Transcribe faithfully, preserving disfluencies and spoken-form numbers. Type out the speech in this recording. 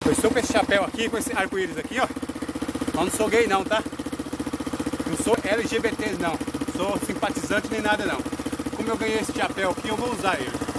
Eu estou com esse chapéu aqui, com esse arco-íris aqui, ó. Eu não sou gay não, tá? Não sou L G B T não. Não sou simpatizante nem nada não. Como eu ganhei esse chapéu aqui, eu vou usar ele.